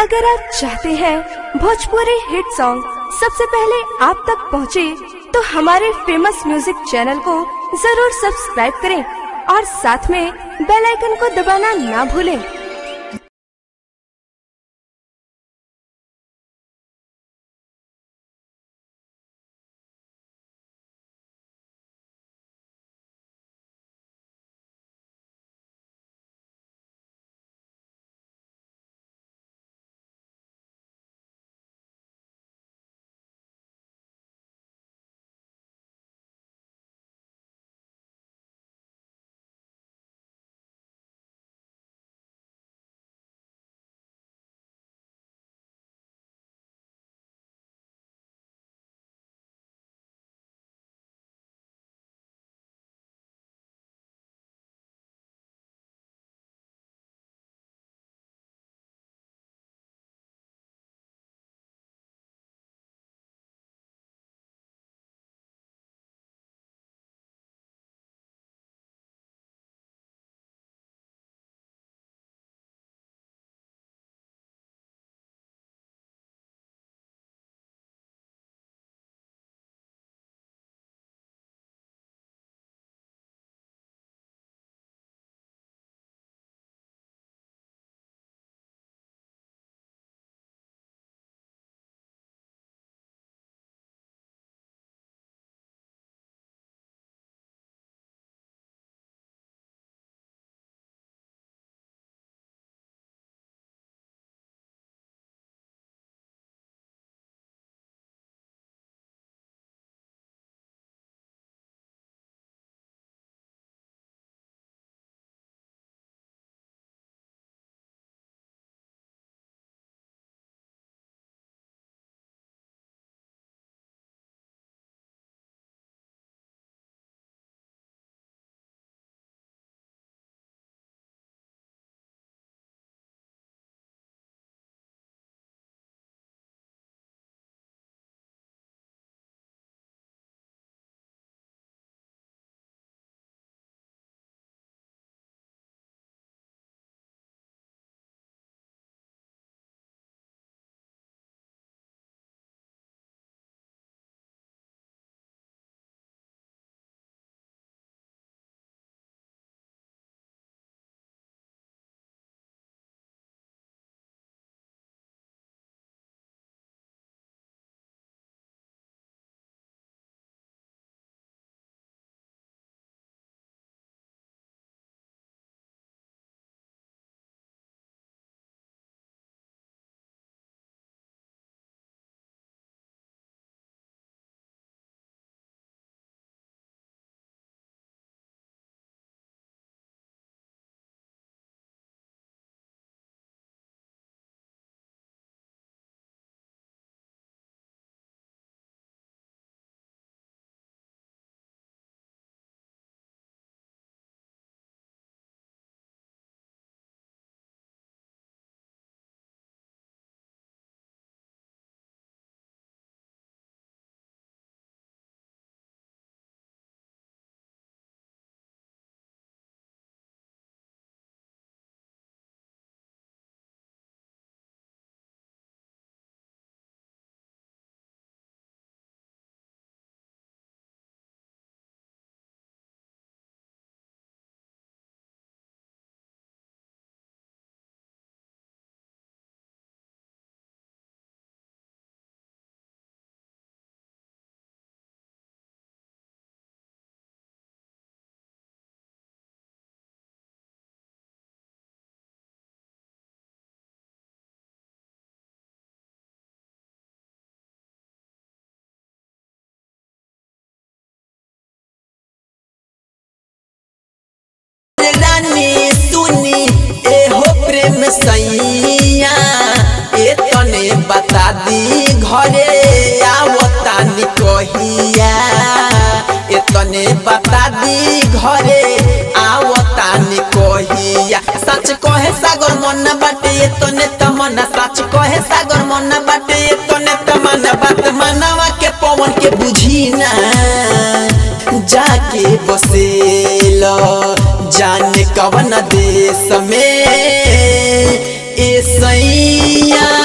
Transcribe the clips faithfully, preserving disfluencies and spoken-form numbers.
अगर आप चाहते हैं भोजपुरी हिट सॉन्ग सबसे पहले आप तक पहुंचे, तो हमारे फेमस म्यूजिक चैनल को जरूर सब्सक्राइब करें और साथ में बेल आइकन को दबाना ना भूलें। सैया ए तने बता दी घरे आवतानी कहिया, ए तने बता दी घरे आवतानी कहिया। सच कहे सागर मन बाटे ए तने तमन्ना, सच कहे सागर मन बाटे ए तने तमन्ना। बात मनवा के पवन के बुझी ना, जाके बसेलो जाने कवन देश में ए सैया।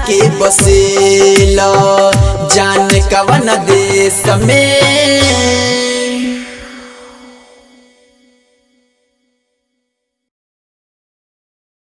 के बसेल जान कवन देश में